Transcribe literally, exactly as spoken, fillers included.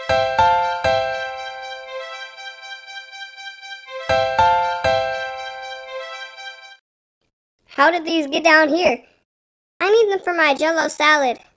How did these get down here? I need them for my Jell-O salad.